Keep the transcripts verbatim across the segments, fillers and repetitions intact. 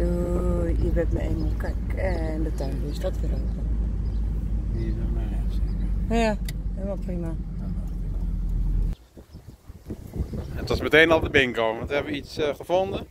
Doei, je bent me eenmaal. Kijk, en de tuindeur staat weer open. Hier is naar rechts. Ja, helemaal prima. Het was meteen al de bingo, want we hebben iets uh, gevonden.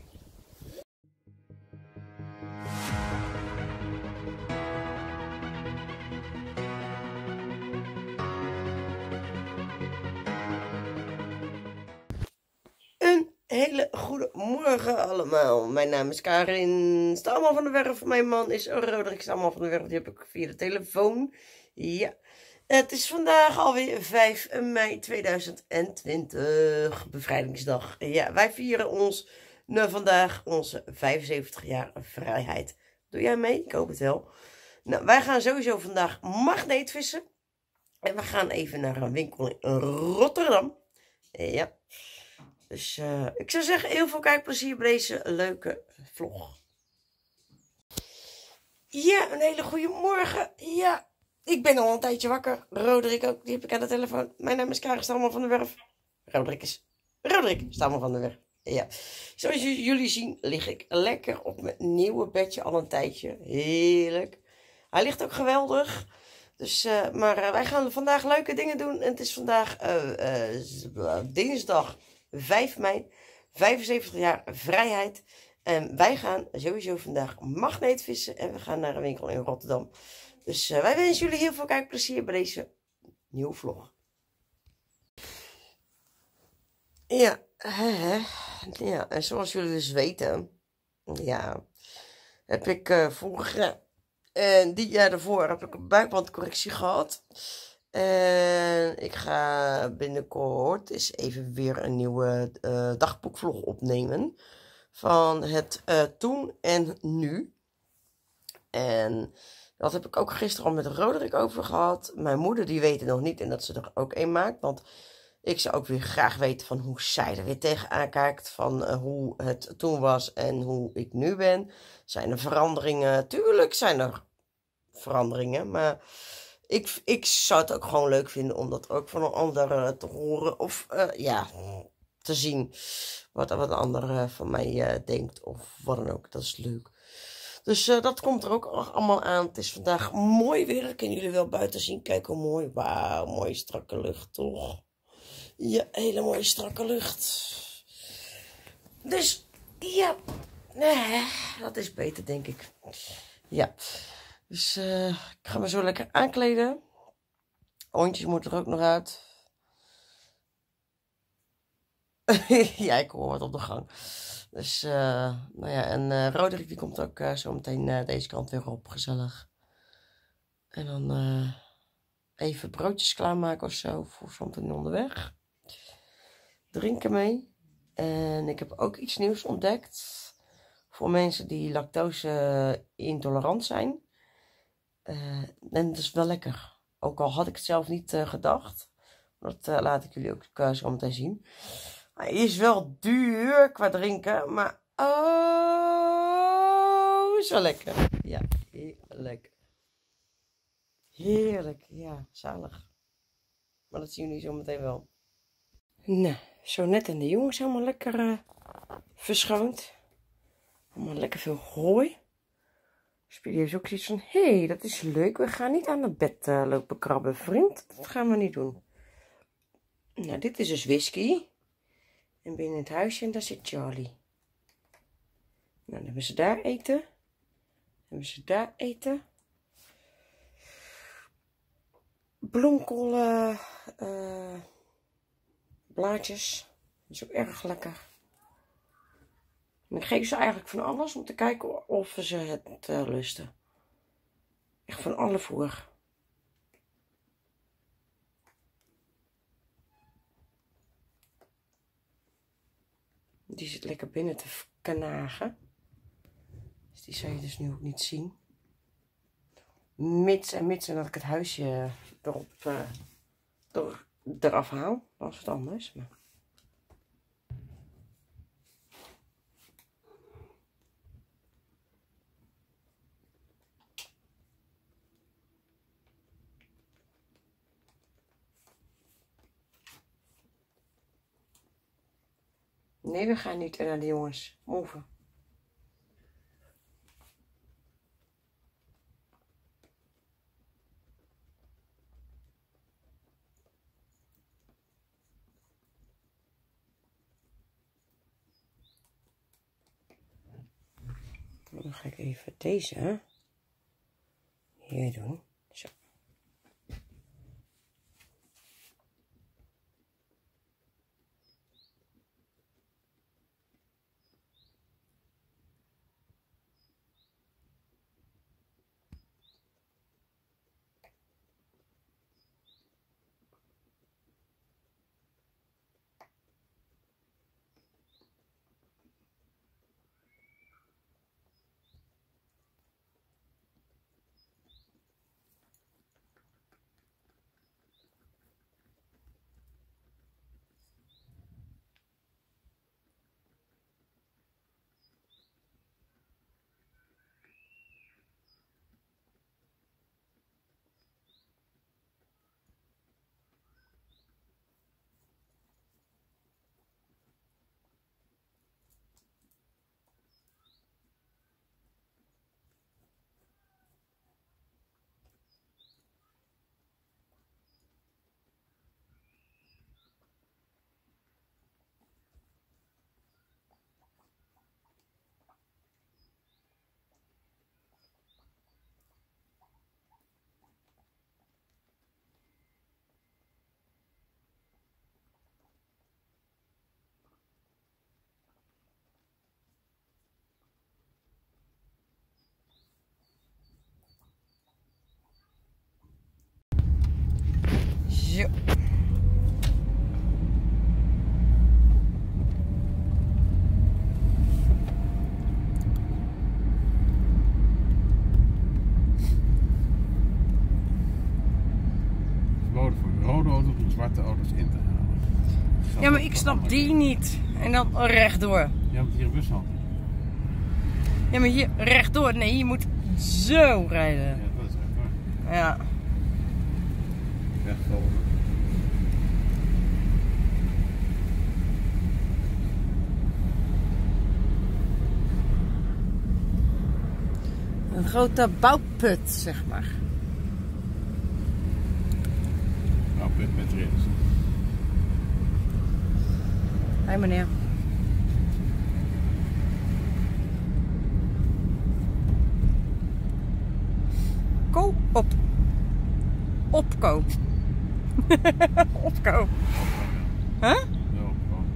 Een hele goede morgen allemaal. Mijn naam is Karin Stamman van der Werf. Mijn man is Roderick Stamman van der Werf. Die heb ik via de telefoon. Ja. Het is vandaag alweer vijf mei tweeduizend twintig. Bevrijdingsdag. Ja, wij vieren ons nou, vandaag onze vijfenzeventig jaar vrijheid. Doe jij mee? Ik hoop het wel. Nou, wij gaan sowieso vandaag magneetvissen. En we gaan even naar een winkel in Rotterdam. Ja. Dus uh, ik zou zeggen, heel veel kijkplezier bij deze leuke vlog. Ja, een hele goede morgen. Ja, ik ben al een tijdje wakker. Roderick ook, die heb ik aan de telefoon. Mijn naam is Karin Stamman van der Werf. Roderick is Roderick Stamman van der Werf. Ja, zoals jullie zien lig ik lekker op mijn nieuwe bedje al een tijdje. Heerlijk. Hij ligt ook geweldig. Dus, uh, maar uh, wij gaan vandaag leuke dingen doen. En het is vandaag uh, uh, dinsdag vijf mei, vijfenzeventig jaar vrijheid. En wij gaan sowieso vandaag magneetvissen. En we gaan naar een winkel in Rotterdam. Dus uh, wij wensen jullie heel veel kijkplezier bij deze nieuwe vlog. Ja, hè, ja, en zoals jullie dus weten, ja, heb ik uh, vorige en die jaar daarvoor heb ik een buikbandcorrectie gehad. En ik ga binnenkort eens even weer een nieuwe uh, dagboekvlog opnemen. Van het uh, toen en nu. En dat heb ik ook gisteren al met Roderick over gehad. Mijn moeder die weet het nog niet en dat ze er ook een maakt. Want ik zou ook weer graag weten van hoe zij er weer tegenaan kijkt. Van uh, hoe het toen was en hoe ik nu ben. Zijn er veranderingen? Tuurlijk zijn er veranderingen. Maar ik, ik zou het ook gewoon leuk vinden om dat ook van een ander te horen. Of uh, ja, te zien wat, wat een ander uh, van mij uh, denkt. Of wat dan ook. Dat is leuk. Dus uh, dat komt er ook allemaal aan. Het is vandaag mooi weer. Dat kunnen jullie wel buiten zien. Kijk hoe mooi. Wauw, mooie strakke lucht toch. Ja, hele mooie strakke lucht. Dus ja, nee, dat is beter denk ik. Ja, dus uh, ik ga me zo lekker aankleden. Hondjes moeten er ook nog uit. Ja, ik hoor wat op de gang. Dus, uh, nou ja, en uh, Roderick die komt ook uh, zo meteen uh, deze kant weer op, gezellig. En dan uh, even broodjes klaarmaken of zo, voor zometeen onderweg. Drinken mee. En ik heb ook iets nieuws ontdekt. Voor mensen die lactose intolerant zijn. Uh, en dat is wel lekker. Ook al had ik het zelf niet uh, gedacht. Dat uh, laat ik jullie ook uh, zo meteen zien. Hij is wel duur qua drinken. Maar oh, is wel lekker. Ja, heerlijk. Heerlijk. Ja, zalig. Maar dat zien jullie zo meteen wel. Nou, zo net en de jongens helemaal lekker uh, verschoond. Allemaal lekker veel hooi. Speedy heeft ook zoiets van, hé, hey, dat is leuk. We gaan niet aan het bed uh, lopen krabben, vriend. Dat gaan we niet doen. Nou, dit is dus whisky. En binnen het huisje, en daar zit Charlie. Nou, dan hebben ze daar eten. Dan hebben ze daar eten. Bloemkool uh, blaadjes. Dat is ook erg lekker. En ik geef ze eigenlijk van alles om te kijken of ze het uh, lusten. Echt van alle voer. Die zit lekker binnen te knagen. Dus die zou je dus nu ook niet zien. Mits en mits en dat ik het huisje erop uh, er, eraf haal. Dat is wat anders. Maar... Nee, we gaan niet naar de jongens. Move. dan ga ik even deze hier doen. Zo. Zo. Verboden voor rode auto's om zwarte auto's in te halen. Ja, maar ik snap die niet. En dan rechtdoor. Ja, moet hier een bushalte. Ja, maar hier rechtdoor. Nee, je moet zo rijden. Ja, dat is echt waar. Ja. Wegvolgen. Een grote bouwput, zeg maar. Nou, put met rins. Hé meneer. Koop op. Opkoop. Opkoop. Huh? Ja, gewoon.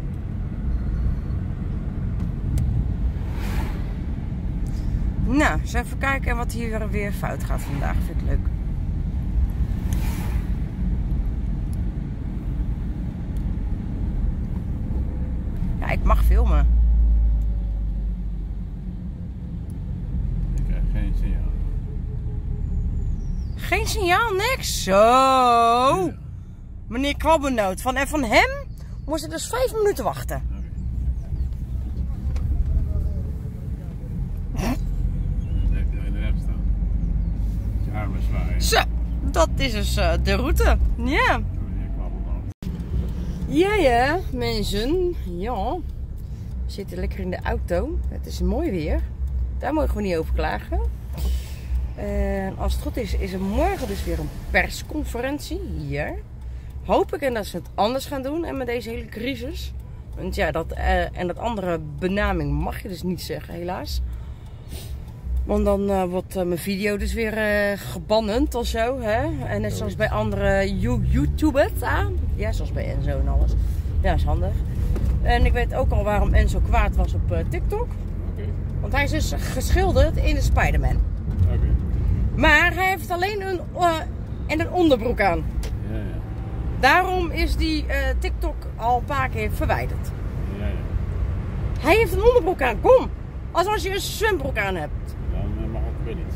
Nou, eens even kijken wat hier weer fout gaat vandaag. Vind ik leuk. Ja, ik mag filmen. Ik krijg geen signaal. Geen signaal, niks. Zo. Meneer Kwabbenoot. Van, en van hem moest ik dus vijf minuten wachten. Je armen zwaaien. Zo, dat is dus uh, de route. Ja. Ja, ja, mensen. Ja. We zitten lekker in de auto. Het is mooi weer. Daar mogen we niet over klagen. En als het goed is, is er morgen dus weer een persconferentie hier. Hoop ik en dat ze het anders gaan doen en met deze hele crisis. Want ja, dat, uh, en dat andere benaming mag je dus niet zeggen, helaas. Want dan uh, wordt uh, mijn video dus weer uh, gebannend of zo. Hè? En net zoals bij andere YouTubers. Ah? Ja, zoals bij Enzo en alles. Ja, is handig. En ik weet ook al waarom Enzo kwaad was op uh, TikTok. Okay. Want hij is dus geschilderd in de Spider-Man. Okay. Maar hij heeft alleen een, uh, en een onderbroek aan. Ja, ja. Daarom is die uh, TikTok al een paar keer verwijderd. Ja, ja. Hij heeft een onderbroek aan, kom! Als als je een zwembroek aan hebt. Dan mag het weer niet.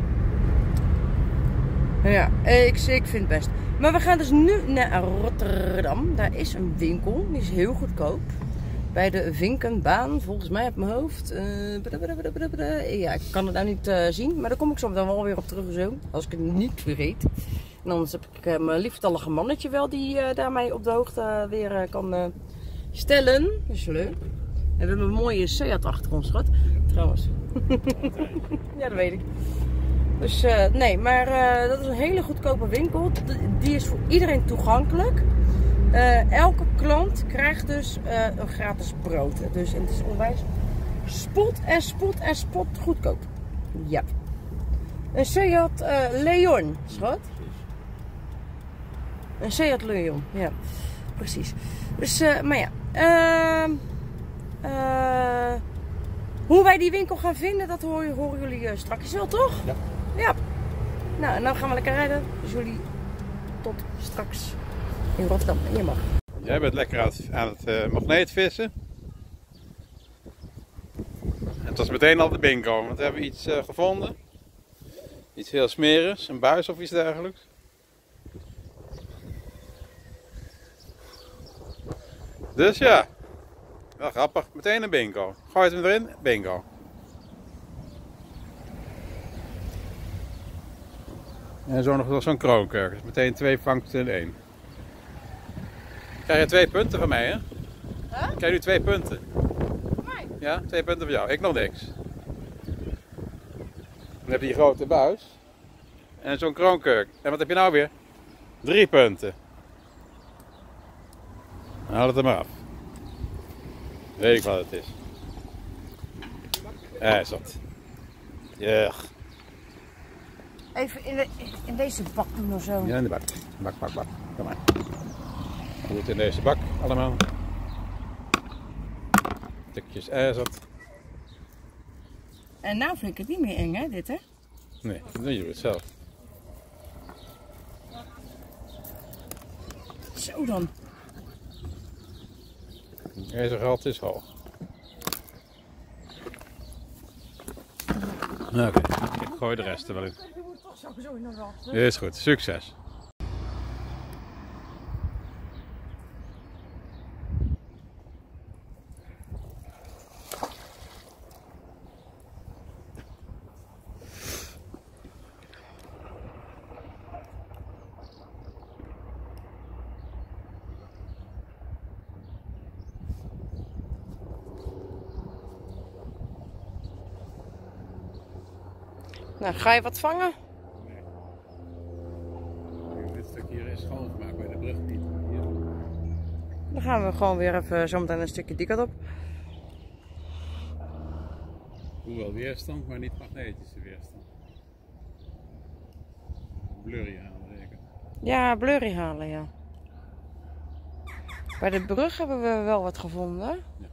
Ja, ik, ik vind het best. Maar we gaan dus nu naar Rotterdam. Daar is een winkel, die is heel goedkoop. Bij de Vinkenbaan, volgens mij uit mijn hoofd. Uh, ja, ik kan het nou niet uh, zien, maar daar kom ik zo dan wel weer op terug zo. Als ik het niet vergeet. En anders heb ik uh, mijn lieftallige mannetje wel die uh, daarmee op de hoogte uh, weer uh, kan uh, stellen. Dat is leuk. En we hebben een mooie Seat achter ons gehad, trouwens. Ja, dat weet ik. Dus uh, nee, maar uh, dat is een hele goedkope winkel. Die is voor iedereen toegankelijk. Uh, elke klant krijgt dus uh, een gratis brood. Dus het is onwijs spot en spot en spot goedkoop. Ja. Een Seat uh, Leon, schat. Een Seat Leon, ja. Precies. Dus, uh, maar ja. Uh, uh, hoe wij die winkel gaan vinden, dat horen, horen jullie uh, straks wel, toch? Ja. Ja. Nou, en dan gaan we lekker rijden. Dus jullie tot straks in Rotterdam. En je mag. Jij bent lekker aan het, aan het uh, magneetvissen. Het was meteen al de bingo, want we hebben iets uh, gevonden. Iets heel smerigs, een buis of iets dergelijks. Dus ja, wel grappig. Meteen een bingo. Gooi het hem erin, bingo. En zo nog zo'n kroonkurk. Dus meteen twee vangsten in één. Krijg je twee punten van mij, hè? Huh? Krijg je nu twee punten. Voor mij? Ja, twee punten voor jou. Ik nog niks. Dan heb je die grote buis. En zo'n kroonkurk. En wat heb je nou weer? Drie punten. Haal het er maar af. Weet ik wat het is. Ja, is dat. Ja. Even in, de, in deze bak doen of zo. Ja, in de bak. Bak, bak, bak. Kom maar. Goed in deze bak allemaal. Stukjes ijzert. En nou vind ik het niet meer eng, hè, dit, hè? Nee, dan doe je het zelf. Zo dan. IJzergehalte is hoog. Oké, okay. Ik gooi de rest er wel in. Je moet toch sowieso nog wachten. Is goed, succes. Nou, ga je wat vangen? Nee. Dit stuk hier is schoongemaakt bij de brug niet. Hier. Dan gaan we gewoon weer even zometeen een stukje die kant op. Hoewel weerstand, maar niet magnetische weerstand. Blurry halen zeker. Ja, blurry halen, ja. Bij de brug hebben we wel wat gevonden. Ja.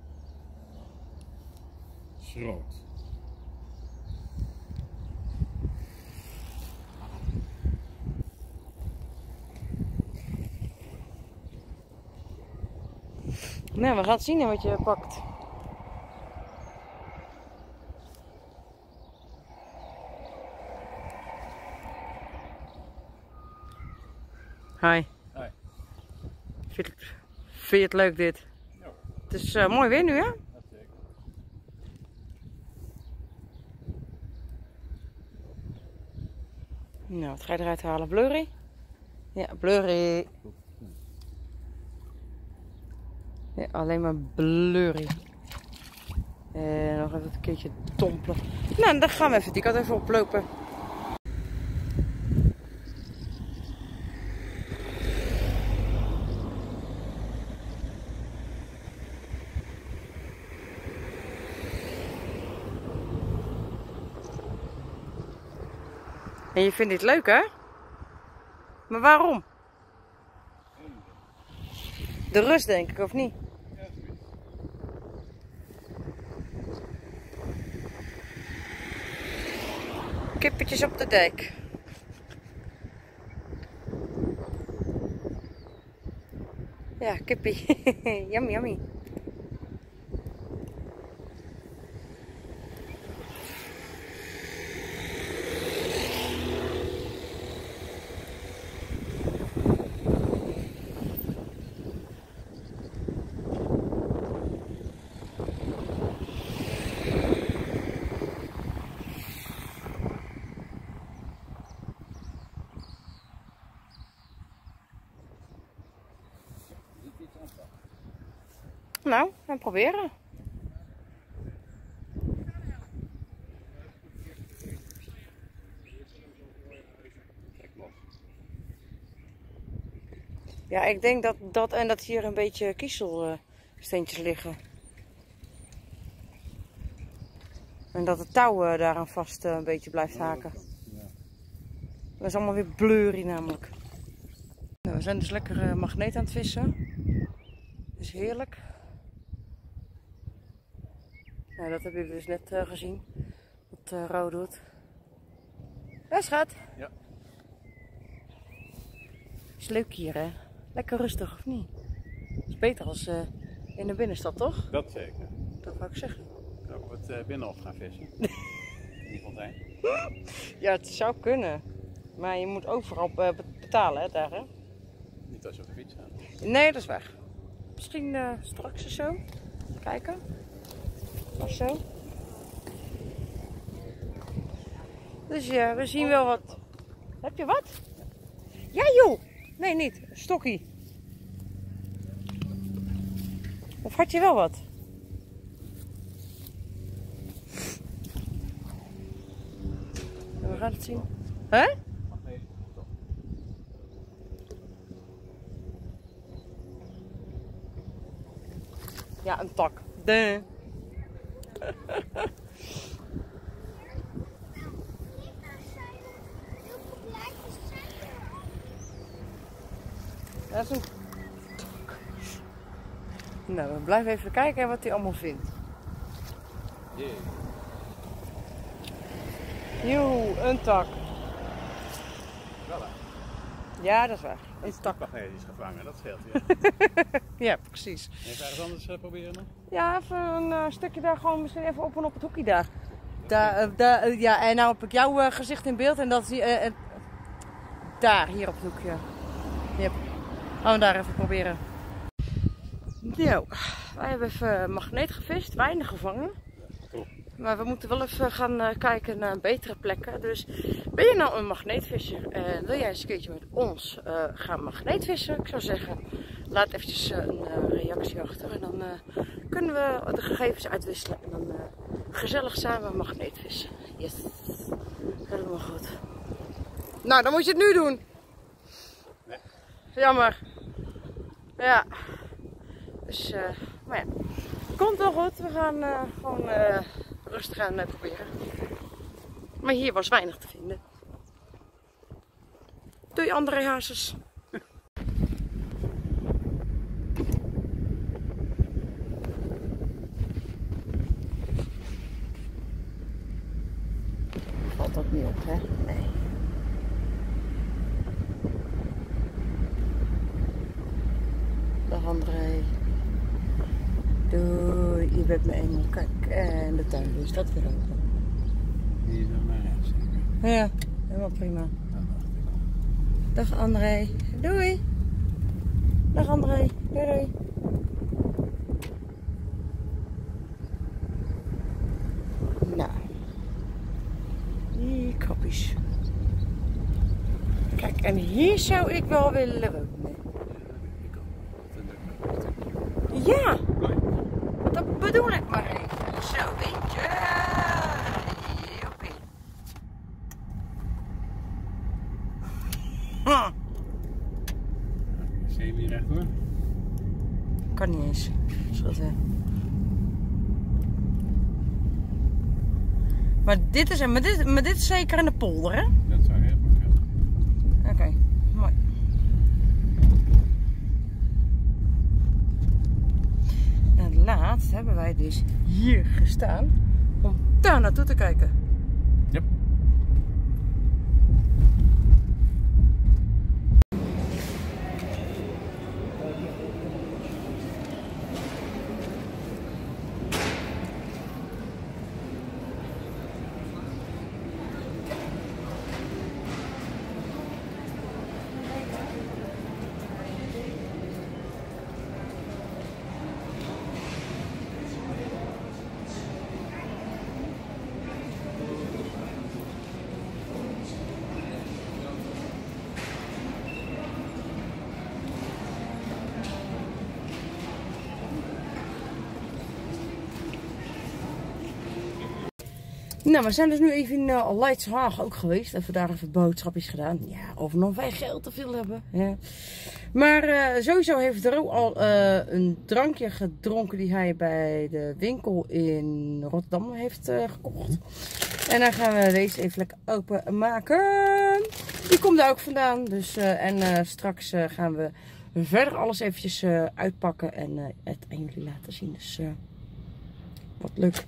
Schroot. Nou, we gaan zien wat je pakt. Hi. Hi. Vind je het, vind je het leuk dit? Ja. Het is uh, mooi weer nu, hè? Dat zeker. Nou, wat ga je eruit halen? Blurry? Ja, blurry. Ja, alleen maar blurry. En nog even een keertje dompelen. Nou, dan gaan we even die kant even oplopen. En je vindt dit leuk, hè? Maar waarom? De rust, denk ik, of niet? Kippetjes op de dijk. Ja, kippie. Yummy, yummy. Nou, we gaan proberen. Ja, ik denk dat dat en dat hier een beetje kiezelsteentjes liggen. En dat het touw uh, daaraan vast uh, een beetje blijft haken. Ja. Dat is allemaal weer blurry namelijk. Nou, we zijn dus lekker uh, magneet aan het vissen. Dat is heerlijk. Nou, dat hebben jullie dus net uh, gezien. Wat uh, Ro doet. Ja, schat. Ja. Is leuk hier, hè? Lekker rustig, of niet? Is beter als uh, in de binnenstad, toch? Dat zeker. Dat wou ik zeggen. Zou ik wat uh, binnenhof gaan vissen? In die fontein. Ja, het zou kunnen. Maar je moet overal uh, betalen, hè, daar, hè? Niet als je op de fiets gaat. Nee, dat is weg. Misschien uh, straks of zo. Kijken. Of zo. Dus ja, we zien wel wat. Heb je wat? Ja, joh! Nee, niet. Stokkie. Of had je wel wat? We gaan het zien. Hè? Ja, een tak. De. Dat is een tak. Nou, we blijven even kijken wat hij allemaal vindt. Yeah. Joe, een tak. Wel hè? Ja, dat is waar. Een tak. Wacht, nee, die is gevangen, dat scheelt weer. Ja, precies. Even ergens anders uh, proberen dan? Ja, even een uh, stukje daar gewoon misschien even op en op het hoekje daar. Daar, uh, daar uh, ja, en nou heb ik jouw uh, gezicht in beeld en dat is uh, uh, daar, hier op het hoekje. Yep. Gaan we daar even proberen. Nou, wij hebben even magneet gevist, weinig gevangen. Cool. Maar we moeten wel even gaan uh, kijken naar betere plekken. Dus ben je nou een magneetvisser en wil jij eens een keertje met ons uh, gaan magneetvissen? Ik zou zeggen, laat eventjes uh, een uh, reactie achter. En dan uh, kunnen we de gegevens uitwisselen en dan uh, gezellig samen magneetvissen. Yes, helemaal goed. Nou, dan moet je het nu doen. Nee. Jammer. Ja. Dus, uh, maar ja. Komt wel goed. We gaan uh, gewoon uh, rustig aan uh, proberen. Maar hier was weinig te vinden. Doei André Hazes. Valt ook niet op, hè? Nee. Dag André. Doei, je bent me eenmaal. Kijk, en de tuindeur staat weer open. Die is naar mij zeker. Ja, helemaal prima. Dat dacht ik al. Dag André. Doei. Dag André. Doei doei. Nou. Die krappies. Kijk, en hier zou ik wel willen wonen. Ja, dat bedoel ik maar even. Zo, weet je. Joppie. Hm. Zie je hem hier recht hoor? Kan niet eens. Schot hè. Maar dit is, maar dit, maar dit is zeker in de polder, hè? Dat zou heel goed gaan. Oké, okay, mooi. En laatst hebben wij dus hier gestaan om daar naartoe te kijken. Yep. Nou, we zijn dus nu even in uh, Leidshaag ook geweest. Even daar even boodschapjes gedaan. Ja, of nog wij geld te veel hebben. Ja. Maar uh, sowieso heeft Ro al uh, een drankje gedronken die hij bij de winkel in Rotterdam heeft uh, gekocht. En dan gaan we deze even lekker openmaken. Die komt daar ook vandaan. Dus, uh, en uh, straks uh, gaan we verder alles eventjes uh, uitpakken en uh, het aan jullie laten zien. Dus uh, wat leuk.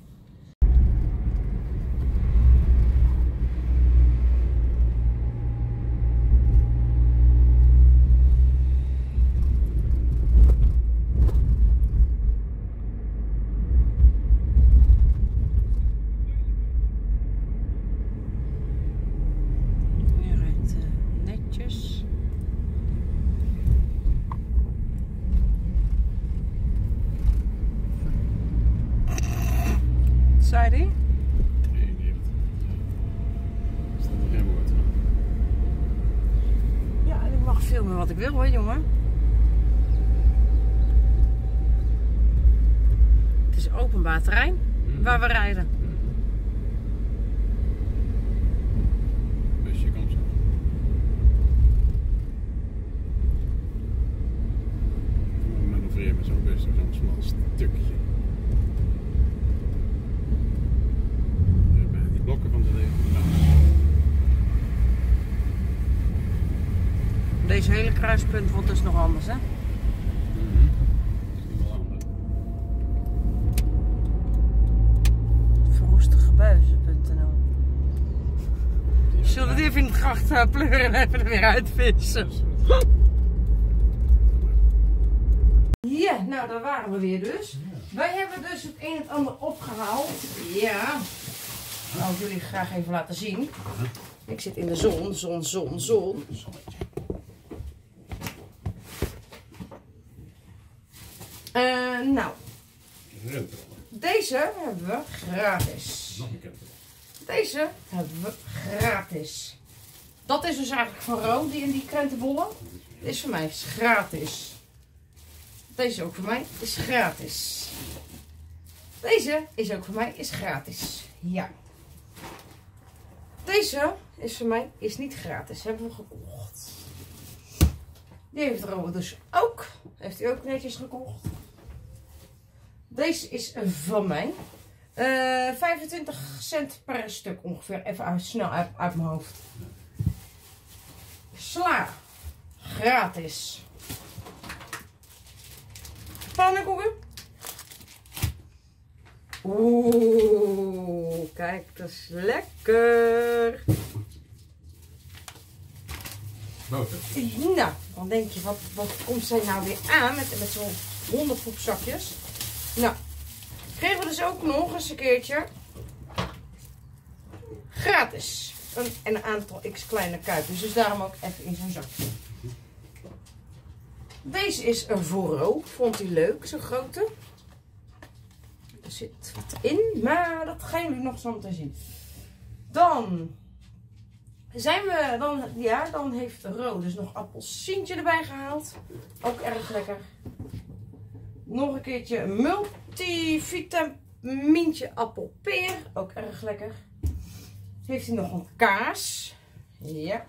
Zei die? Nee, die heeft het. Staat nog geen woord. Ja, en ik mag filmen wat ik wil hoor, jongen. Het is openbaar terrein waar we rijden. Busje komt zo. We manoeuvreren met zo'n bus door zo'n smal stukje. Blokken van de nou. Deze hele kruispunt wordt dus nog anders, hè? Mm-hmm. Dat is wel anders. verroestegebuizen punt n l Zullen we die even in het gracht uh, pleuren en even er weer uitvissen? Ja, nou daar waren we weer dus. Ja. Wij hebben dus het een en ander opgehaald. Ja. Nou, ik wil jullie graag even laten zien. Ik zit in de zon, zon, zon, zon. Uh, nou, deze hebben we gratis. Nog een krentenrol. Deze hebben we gratis. Dat is dus eigenlijk van Ro, die in die krentenbollen. Dit is voor mij is gratis. Deze is ook voor mij is gratis. Deze is ook voor mij is gratis. Ja. Deze is voor mij is niet gratis. Hebben we gekocht. Die heeft Robert dus ook. Heeft hij ook netjes gekocht. Deze is van mij. Uh, vijfentwintig cent per stuk ongeveer. Even uit, snel uit, uit mijn hoofd. Sla. Gratis. Pannenkoeken. Oeh, kijk, dat is lekker. Boter. Nou, dan denk je, wat, wat komt zij nou weer aan met, met zo'n honderd poepzakjes? Nou, kregen we dus ook nog eens een keertje gratis. Een, en een aantal x kleine kuipjes, dus daarom ook even in zo'n zakje. Deze is een voor Ro, vond hij leuk, zo'n grote. Er zit wat in, maar dat gaan jullie nog zo meteen zien. Dan zijn we, dan, ja, dan heeft Ro dus nog appelsientje erbij gehaald. Ook erg lekker. Nog een keertje multivitamintje appelpeer. Ook erg lekker. Heeft hij nog een kaas. Ja.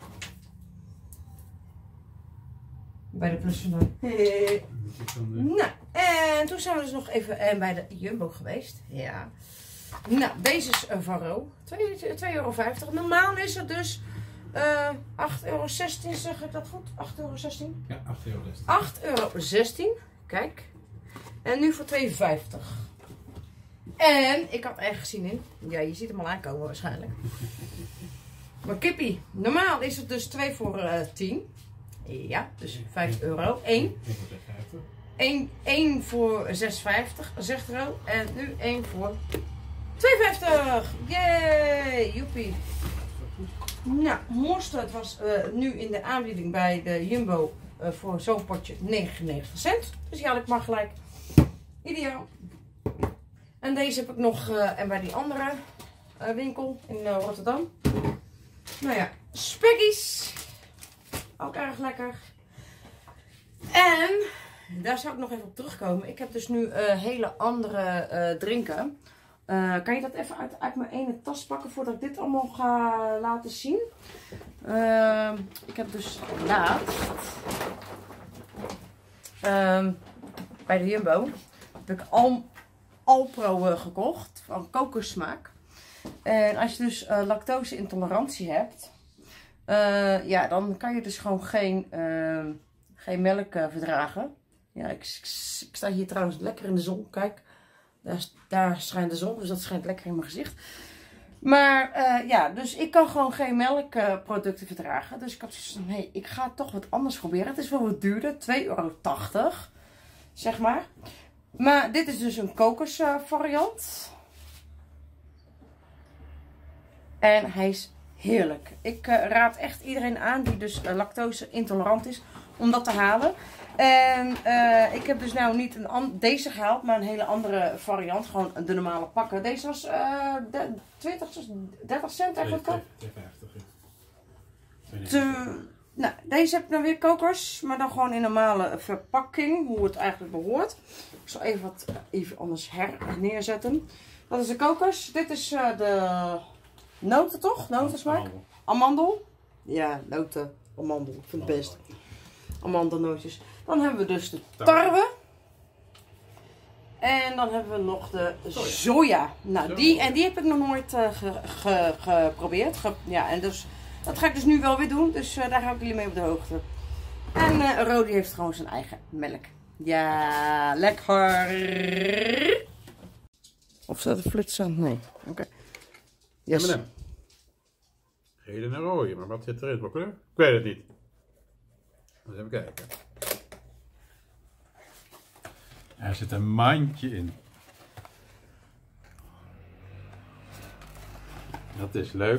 Bij de plus vandaan. Hey. Nou, en toen zijn we dus nog even bij de Jumbo geweest. Ja. Nou, deze is een van Ro. twee euro vijftig. Normaal is het dus uh, acht euro zestien, zeg ik dat goed? acht euro zestien? Ja, acht euro zestien. acht euro zestien. Kijk. En nu voor twee euro vijftig. En ik had ergens zin in. Ja, je ziet hem al aankomen waarschijnlijk. Maar kippie. Normaal is het dus twee voor uh, tien. Ja, dus vijf euro. één. één voor zes vijftig, zegt Ro. En nu één voor twee vijftig. Yay, joepie. Nou, mosterd was uh, nu in de aanbieding bij de Jumbo uh, voor zo'n potje negenennegentig cent. Dus ja, ik mag gelijk. Ideaal. En deze heb ik nog uh, en bij die andere uh, winkel in uh, Rotterdam. Nou ja, spekkies. Ook erg lekker. En daar zou ik nog even op terugkomen. Ik heb dus nu uh, hele andere uh, drinken. Uh, kan je dat even uit, uit mijn ene tas pakken voordat ik dit allemaal ga laten zien? Uh, ik heb dus laatst uh, bij de Jumbo heb ik Al, Alpro uh, gekocht van kokossmaak. En als je dus uh, lactose-intolerantie hebt, uh, ja, dan kan je dus gewoon geen, uh, geen melk uh, verdragen. Ja, ik, ik, ik sta hier trouwens lekker in de zon, kijk. Daar, daar schijnt de zon, dus dat schijnt lekker in mijn gezicht. Maar uh, ja, dus ik kan gewoon geen melkproducten uh, verdragen. Dus ik had zoiets van, nee, ik ga toch wat anders proberen. Het is wel wat duurder, twee euro tachtig, zeg maar. Maar dit is dus een kokos uh, variant. En hij is heerlijk. Ik uh, raad echt iedereen aan die dus uh, lactose intolerant is, om dat te halen. En uh, ik heb dus nou niet een deze gehaald, maar een hele andere variant. Gewoon de normale pakken. Deze was uh, de, twintig, dertig cent eigenlijk al. twee vijftig. Te, nou, deze heb ik dan weer kokos, maar dan gewoon in normale verpakking, hoe het eigenlijk behoort. Ik zal even wat even anders her neerzetten. Dat is de kokos. Dit is uh, de noten toch? Notensmaak? Amandel. Ja, noten. Amandel. Ik vind het best. Amandelnootjes. Dan hebben we dus de tarwe. En dan hebben we nog de soja. Nou, die, en die heb ik nog nooit uh, ge, ge, geprobeerd. Ge, ja, en dus, dat ga ik dus nu wel weer doen. Dus uh, daar hou ik jullie mee op de hoogte. En uh, Rodi heeft gewoon zijn eigen melk. Ja, lekker. Of staat er flits aan? Nee. Oké. Okay. Yes. M en M. Gele en rode, maar wat zit erin? Wat kleur? Ik weet het niet. Eens even kijken. Er zit een mandje in. Dat is leuk.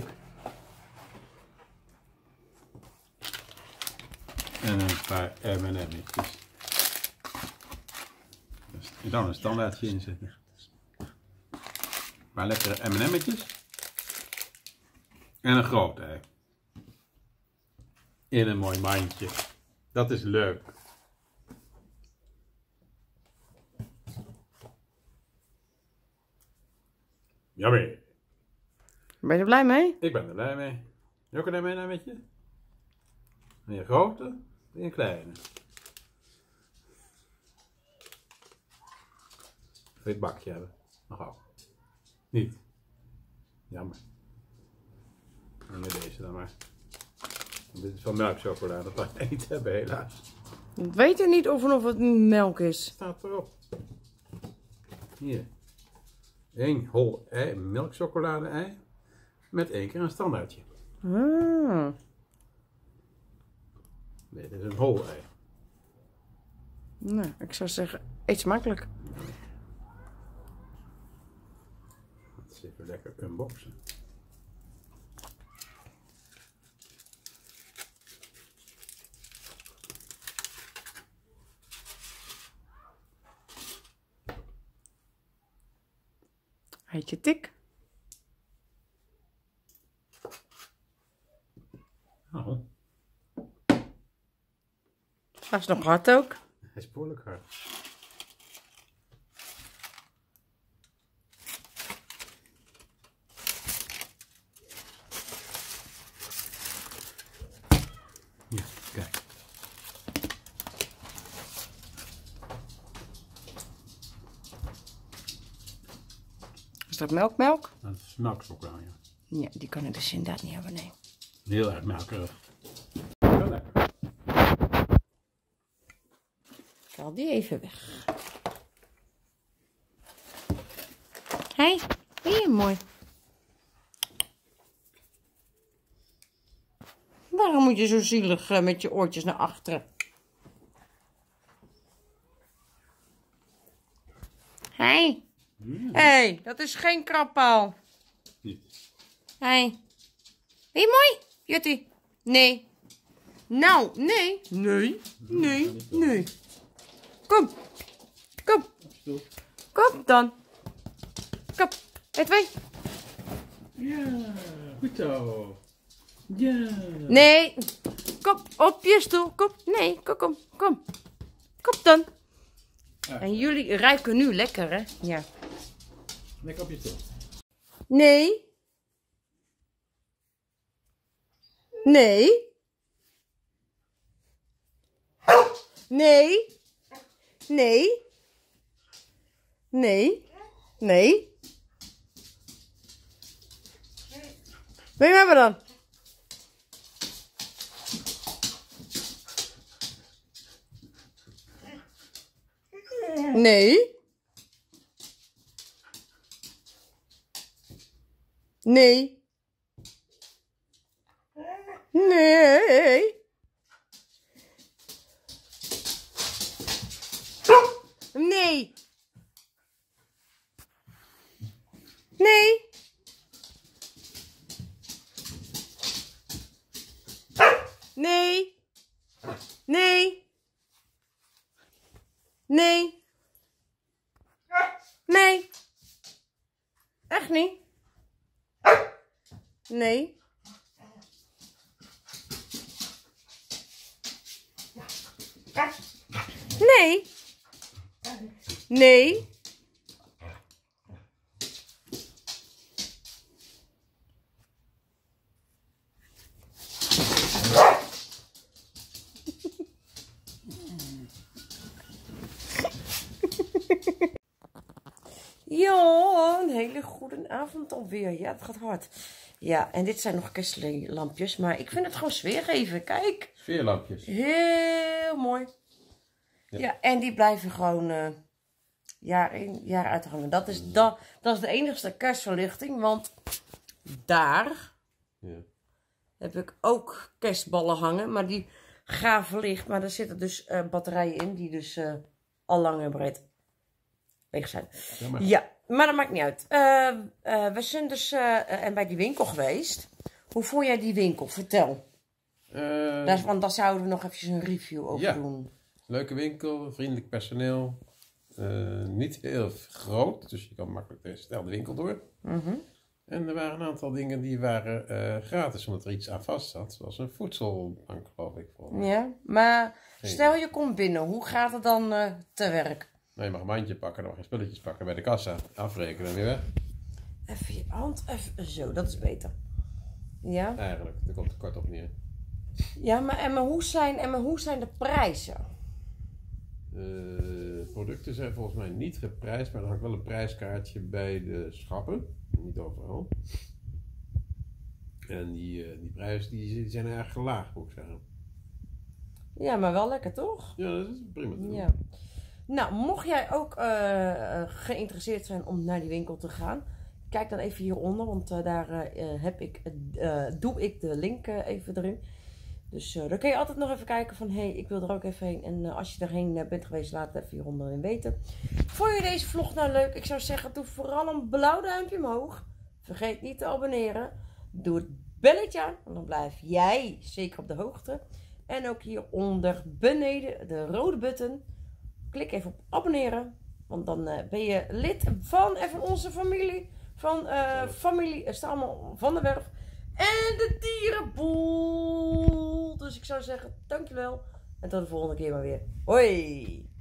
En een paar M en M'tjes. Er dan een standaardje in zitten. Een paar lekkere M en M'tjes. En een groot ei. In een mooi mandje. Dat is leuk. Yummy. Ben je er blij mee? Ik ben er blij mee. Je ook een M en M'tje? En een grote en een kleine. Wil je het bakje hebben? Nog ook. Niet. Jammer. En met deze dan maar. Dit is van melkchocolade, dat kan je niet hebben helaas. Ik weet je niet of, of het melk is. Staat erop. Hier. Eén hol ei, melkchocolade ei. Met één keer een standaardje. Ah. Nee, dit is een hol ei. Nou, ik zou zeggen, eet smakelijk. Dat is even lekker unboxen. Heet je tik? Oh. Hij is nog hard ook. Hij is behoorlijk hard. Ja, kijk. Is dat melkmelk? Dat is melkchocolade, ja. Ja, die kan ik dus inderdaad niet hebben, nee. Heel erg melkerig. Heel lekker. Ik haal die even weg. Hé, hey, weer mooi. Waarom moet je zo zielig uh, met je oortjes naar achteren? Hé. Hey. Hé, hey, dat is geen krabpaal. Niet. Hé. Hey. Ben je mooi, Juttie? Nee. Nou, nee. Nee. Nee. Nee. Kom. Kom. Kom dan. Kom. Et twee. Ja, goed zo. Ja. Nee. Kom op je stoel. Kom. Nee, kom, kom. Kom. Kom dan. En jullie ruiken nu lekker, hè? Ja. Lekker op je stoel. Nee. Nee. Nee. Nee. Nee. Nee. Wil je hebben dan? Nee. Nee. Nee. Nee. Nee. Nee. Nee. Nee. Nee. Echt niet? Nee. Nee. Nee. Ja, een hele goede avond alweer. Ja, het gaat hard. Ja, en dit zijn nog kerstlampjes, maar ik vind het gewoon sfeergeven. Kijk. Sfeerlampjes. Heel mooi. Ja, Ja. en die blijven gewoon uh, jaar in, jaar uit hangen. Dat is, dat, dat is de enigste kerstverlichting, want daar Ja. heb ik ook kerstballen hangen, maar die gaaf licht. Maar daar zitten dus uh, batterijen in die dus uh, al lang en breed leeg zijn. Ja, maar... Ja, maar dat maakt niet uit. Uh, uh, we zijn dus uh, en bij die winkel geweest. Hoe vond jij die winkel? Vertel. Uh, Daar, want daar zouden we nog eventjes een review over ja. doen. Leuke winkel, vriendelijk personeel. Uh, niet heel groot, dus je kan makkelijk snel de winkel door. Mm-hmm. En er waren een aantal dingen die waren uh, gratis, omdat er iets aan vast zat. Zoals een voedselbank, geloof ik. Ja, maar stel je komt binnen, hoe gaat het dan uh, te werk? Nou, je mag een mandje pakken, dan mag je spulletjes pakken bij de kassa. Afrekenen en weer weg. Even je hand, even zo, dat is beter. Ja? Eigenlijk, daar komt het kort op neer. Ja, maar, en, maar, hoe, zijn, en maar hoe zijn de prijzen? Uh, producten zijn volgens mij niet geprijsd, maar er hangt wel een prijskaartje bij de schappen. Niet overal. En die, uh, die prijzen die, die zijn erg laag, moet ik zeggen. Ja, maar wel lekker, toch? Ja, dat is prima te doen. Ja. Nou, mocht jij ook uh, geïnteresseerd zijn om naar die winkel te gaan, kijk dan even hieronder, want uh, daar uh, heb ik, uh, doe ik de link uh, even erin. Dus uh, dan kun je altijd nog even kijken van, hé, hey, ik wil er ook even heen. En uh, als je erheen uh, bent geweest, laat het even hieronder in weten. Vond je deze vlog nou leuk? Ik zou zeggen, doe vooral een blauw duimpje omhoog. Vergeet niet te abonneren. Doe het belletje aan, want dan blijf jij zeker op de hoogte. En ook hieronder beneden de rode button. Klik even op abonneren, want dan uh, ben je lid van, en van onze familie. Van uh, familie uh, Stamel van der Werf. En de dierenboel. Dus ik zou zeggen, dankjewel. En tot de volgende keer maar weer. Hoi!